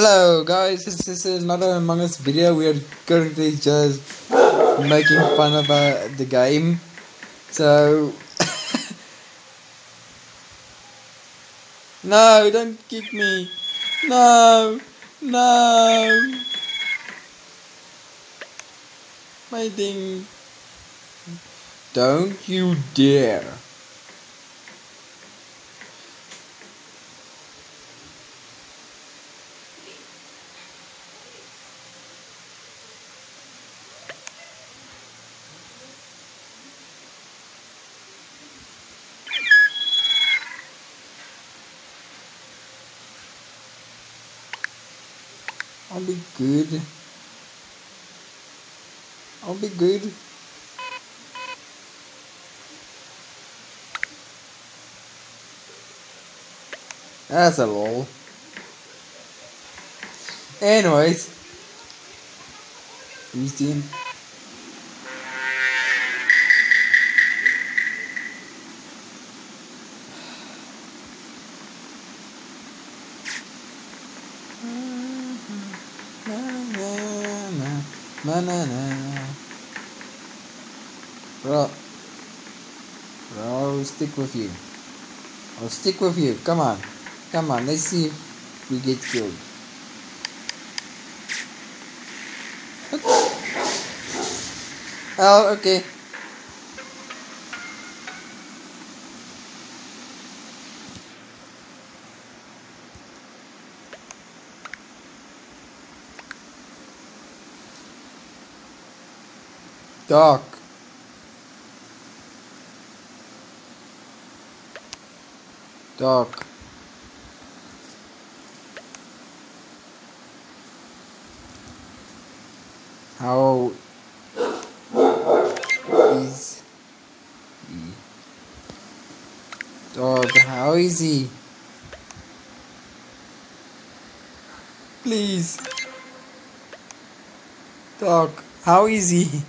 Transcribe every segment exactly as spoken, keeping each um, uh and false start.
Hello guys, this is another Among Us video. We are currently just making fun of uh, the game. So no, don't kick me. No, no. My thing. Don't you dare. I'll be good. I'll be good. That's a lol. Anyways. Who's team? Na na na. Bro, bro, I'll stick with you. I'll stick with you. Come on, come on. Let's see if we get killed. Oh, okay. Doc. Doc. How is he? Dog, how is he? Please. Dog, how is he?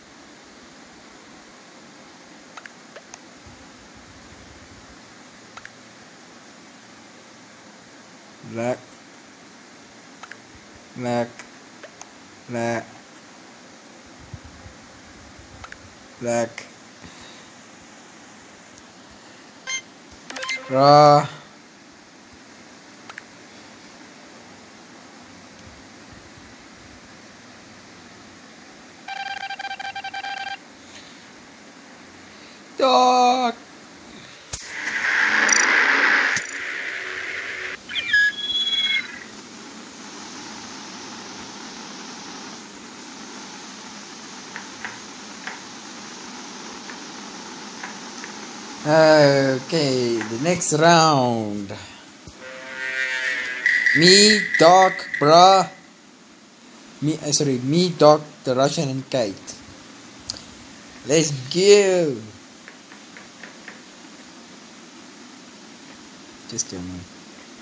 Black, black, black, black, raw. Dog. Okay, the next round. Me, Doc, bruh. Me, uh, sorry, me, Doc, the Russian, and Kate. Let's go. Just kill me.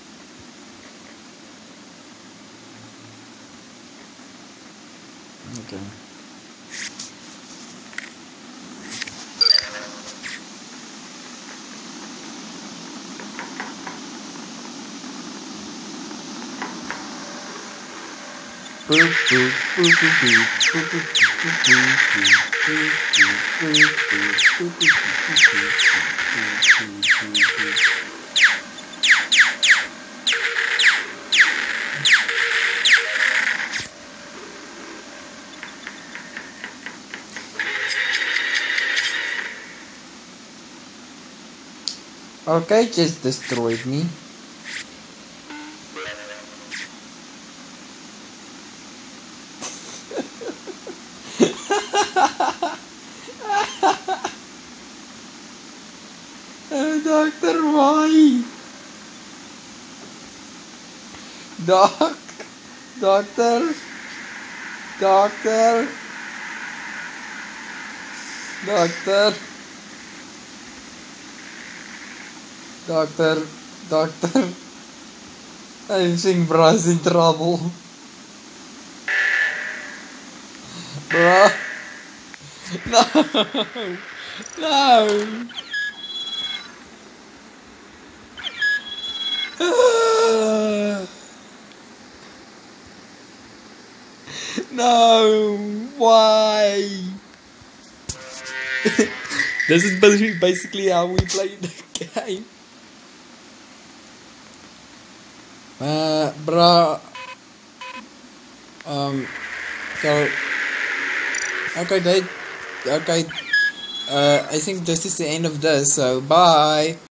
Okay. Boop, boop, boop, boop, boop, boop, boop, okay, just destroyed me. Oh, Doctor, why? Doc, Doctor, Doctor, Doctor, Doctor, Doctor. I think Bra's in trouble. Bro. No. No. No, why? This is basically basically how we play the game. Uh, bruh. Um, so, okay, they, okay, uh, I think this is the end of this, so bye.